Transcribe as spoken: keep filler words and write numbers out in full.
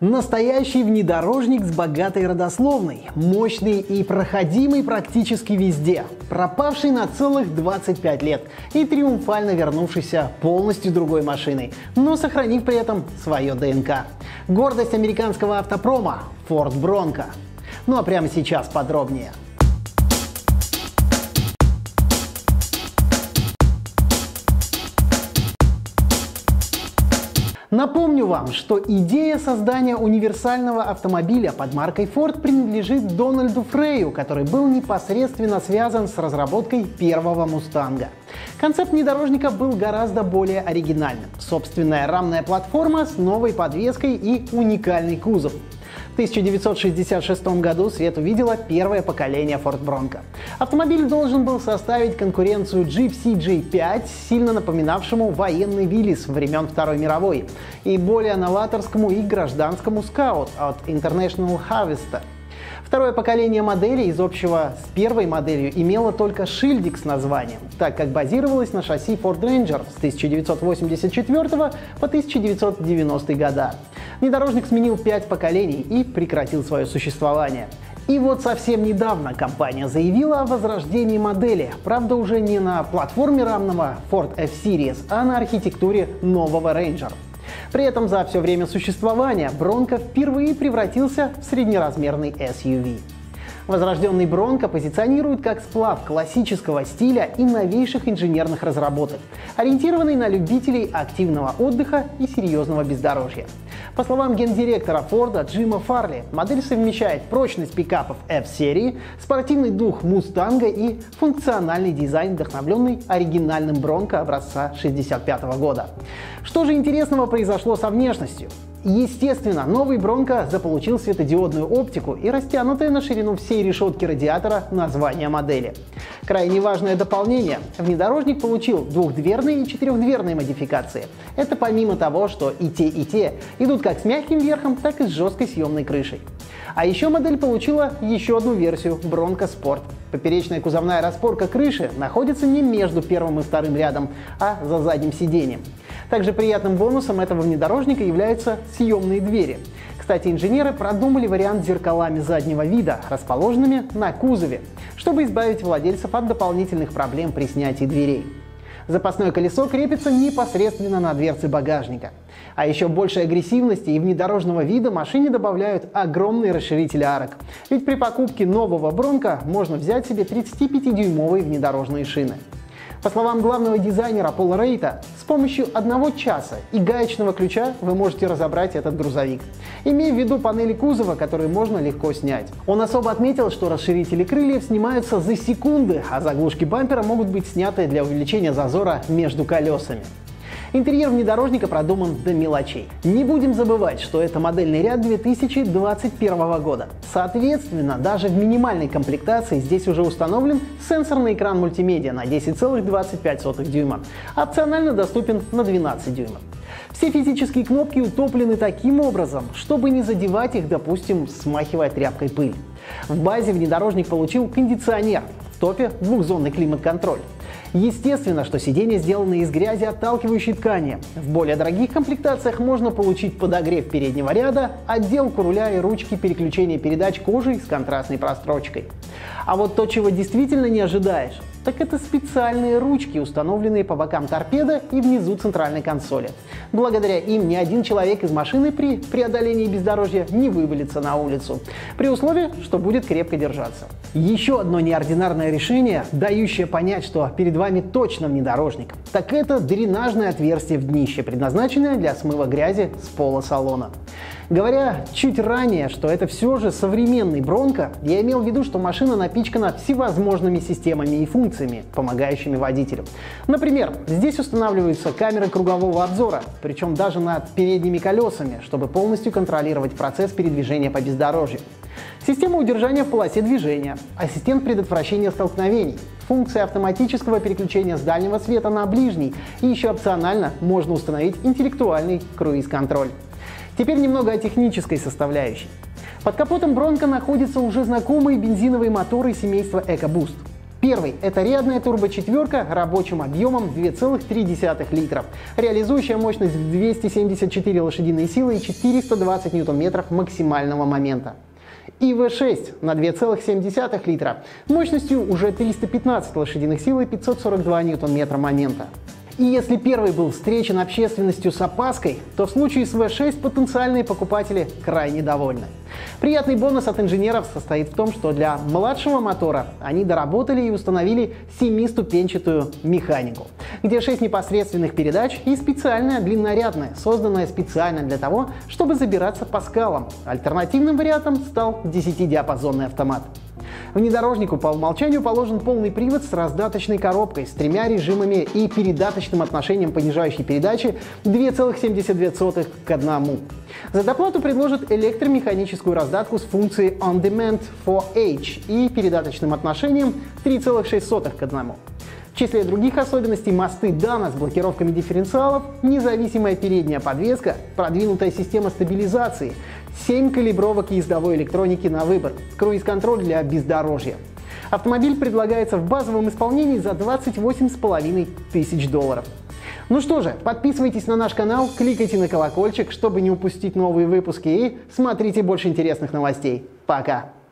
Настоящий внедорожник с богатой родословной, мощный и проходимый практически везде, пропавший на целых двадцать пять лет и триумфально вернувшийся полностью другой машиной, но сохранив при этом свое ДНК. Гордость американского автопрома – Ford Bronco. Ну а прямо сейчас подробнее. Напомню вам, что идея создания универсального автомобиля под маркой Ford принадлежит Дональду Фрею, который был непосредственно связан с разработкой первого «Мустанга». Концепт внедорожника был гораздо более оригинальным. Собственная рамная платформа с новой подвеской и уникальный кузов. В тысяча девятьсот шестьдесят шестом году свет увидело первое поколение Ford Bronco. Автомобиль должен был составить конкуренцию джип си джей пять, сильно напоминавшему военный Willys времен Второй мировой, и более новаторскому и гражданскому Scout от International Harvester. Второе поколение модели из общего с первой моделью имело только шильдик с названием, так как базировалось на шасси Ford Ranger с тысяча девятьсот восемьдесят четвёртого по тысяча девятьсот девяностые года. Внедорожник сменил пять поколений и прекратил свое существование. И вот совсем недавно компания заявила о возрождении модели, правда уже не на платформе рамного Ford F-Series, а на архитектуре нового Ranger. При этом за все время существования Bronco впервые превратился в среднеразмерный эс ю ви. Возрожденный Bronco позиционирует как сплав классического стиля и новейших инженерных разработок, ориентированный на любителей активного отдыха и серьезного бездорожья. По словам гендиректора Форда Джима Фарли, модель совмещает прочность пикапов F-серии, спортивный дух Мустанга и функциональный дизайн, вдохновленный оригинальным Bronco образца шестьдесят пятого года. Что же интересного произошло со внешностью? Естественно, новый Bronco заполучил светодиодную оптику и растянутое на ширину всей решетки радиатора название модели. Крайне важное дополнение – внедорожник получил двухдверные и четырехдверные модификации. Это помимо того, что и те, и те идут как с мягким верхом, так и с жесткой съемной крышей. А еще модель получила еще одну версию – Bronco Sport. Поперечная кузовная распорка крыши находится не между первым и вторым рядом, а за задним сиденьем. Также приятным бонусом этого внедорожника являются съемные двери. Кстати, инженеры продумали вариант с зеркалами заднего вида, расположенными на кузове, чтобы избавить владельцев от дополнительных проблем при снятии дверей. Запасное колесо крепится непосредственно на дверце багажника. А еще большей агрессивности и внедорожного вида машине добавляют огромные расширители арок. Ведь при покупке нового Bronco можно взять себе тридцатипятидюймовые внедорожные шины. По словам главного дизайнера Пола Рейта, с помощью одного часа и гаечного ключа вы можете разобрать этот грузовик, имея в виду панели кузова, которые можно легко снять. Он особо отметил, что расширители крыльев снимаются за секунды, а заглушки бампера могут быть сняты для увеличения зазора между колесами. Интерьер внедорожника продуман до мелочей. Не будем забывать, что это модельный ряд две тысячи двадцать первого года. Соответственно, даже в минимальной комплектации здесь уже установлен сенсорный экран мультимедиа на десять целых двадцать пять сотых дюйма, опционально доступен на двенадцать дюймов. Все физические кнопки утоплены таким образом, чтобы не задевать их, допустим, смахивая тряпкой пыль. В базе внедорожник получил кондиционер, в топе двухзонный климат-контроль. Естественно, что сиденья сделаны из грязи отталкивающей ткани. В более дорогих комплектациях можно получить подогрев переднего ряда, отделку руля и ручки переключения передач кожей с контрастной прострочкой. А вот то, чего действительно не ожидаешь, так это специальные ручки, установленные по бокам торпеды и внизу центральной консоли. Благодаря им ни один человек из машины при преодолении бездорожья не вывалится на улицу, при условии, что будет крепко держаться. Еще одно неординарное решение, дающее понять, что перед вами точно внедорожник, так это дренажное отверстие в днище, предназначенное для смыва грязи с пола салона. Говоря чуть ранее, что это все же современный Bronco, я имел в виду, что машина напичкана всевозможными системами и функциями, помогающими водителю. Например, здесь устанавливаются камеры кругового обзора, причем даже над передними колесами, чтобы полностью контролировать процесс передвижения по бездорожью. Система удержания в полосе движения, ассистент предотвращения столкновений, функция автоматического переключения с дальнего света на ближний, и еще опционально можно установить интеллектуальный круиз-контроль. Теперь немного о технической составляющей. Под капотом Bronco находятся уже знакомые бензиновые моторы семейства EcoBoost. Первый – это рядная турбочетверка рабочим объемом две целых три десятых литров, реализующая мощность в двести семьдесят четыре лошадиные силы и четыреста двадцать ньютон-метров максимального момента. И вэ шесть на две целых семь десятых литра мощностью уже триста пятнадцать лошадиных сил и пятьсот сорок два ньютон-метра момента. И если первый был встречен общественностью с опаской, то в случае с вэ шесть потенциальные покупатели крайне довольны. Приятный бонус от инженеров состоит в том, что для младшего мотора они доработали и установили семиступенчатую механику, где шесть непосредственных передач и специальная длиннорядная, созданная специально для того, чтобы забираться по скалам. Альтернативным вариантом стал десятидиапазонный автомат. Внедорожнику по умолчанию положен полный привод с раздаточной коробкой, с тремя режимами и передаточным отношением понижающей передачи две целых семьдесят две сотых к одному. За доплату предложат электромеханическую раздатку с функцией On Demand фор эйч и передаточным отношением три целых шесть сотых к одному. В числе других особенностей мосты Dana с блокировками дифференциалов, независимая передняя подвеска, продвинутая система стабилизации, семь калибровок ездовой электроники на выбор, круиз-контроль для бездорожья. Автомобиль предлагается в базовом исполнении за двадцать восемь с половиной тысяч долларов. Ну что же, подписывайтесь на наш канал, кликайте на колокольчик, чтобы не упустить новые выпуски, и смотрите больше интересных новостей. Пока!